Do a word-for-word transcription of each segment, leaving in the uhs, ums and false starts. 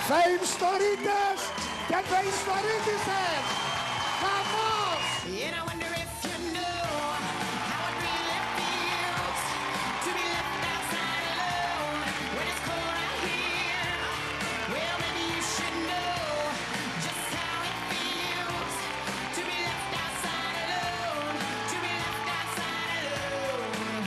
Fame-Storitas, der Fame-Storitas, vamos! And I wonder if you know how it really feels to be left outside alone when it's cold out here. Well, maybe you should know just how it feels to be left outside alone, to be left outside alone.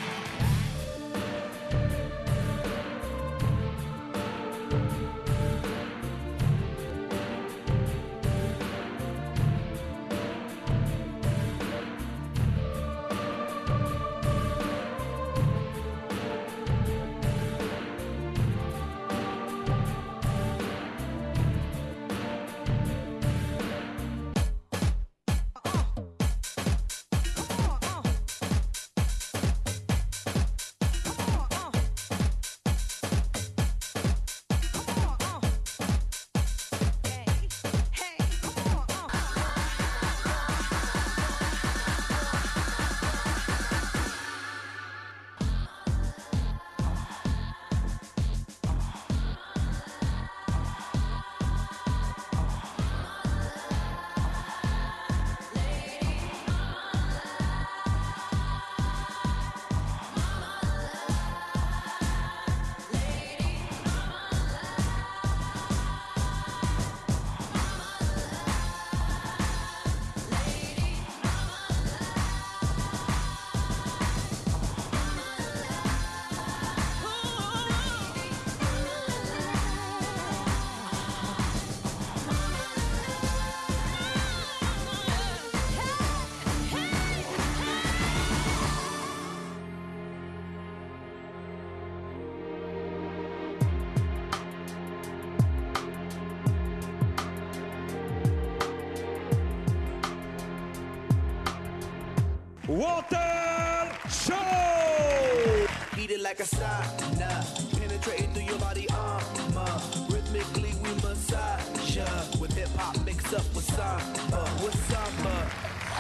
Water Show! Beat it like a sauna, penetrating through your body armor. Rhythmically we massage ya, with hip hop mixed up with samba, with samba.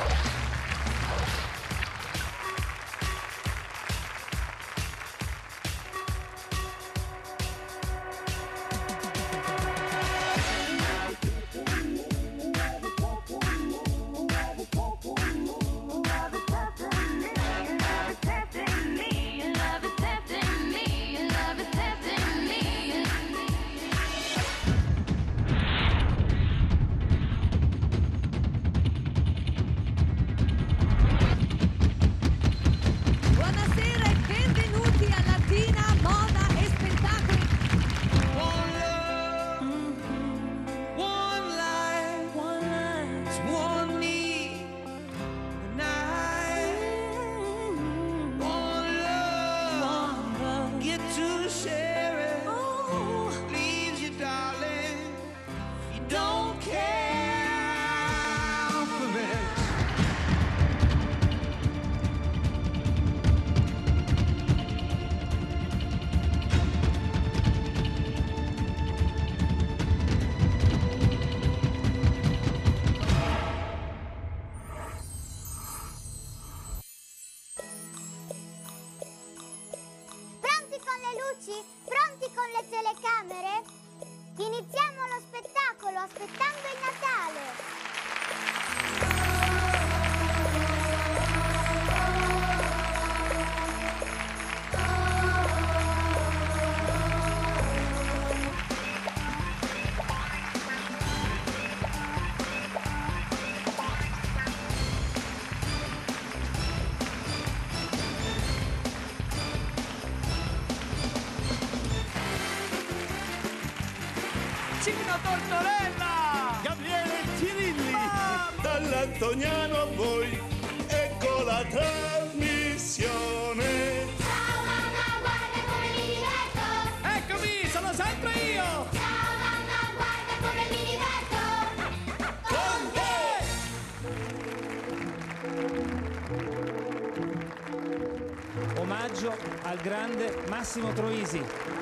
Pronti con le telecamere? Iniziamo lo spettacolo aspettando il Natale! Cino Tortorella, Gabriele Cirilli, dall'Antoniano a voi, ecco la trasmissione. Ciao mamma, guarda come mi diverto! Eccomi, sono sempre io! Ciao mamma, guarda come mi diverto! Omaggio al grande Massimo Troisi.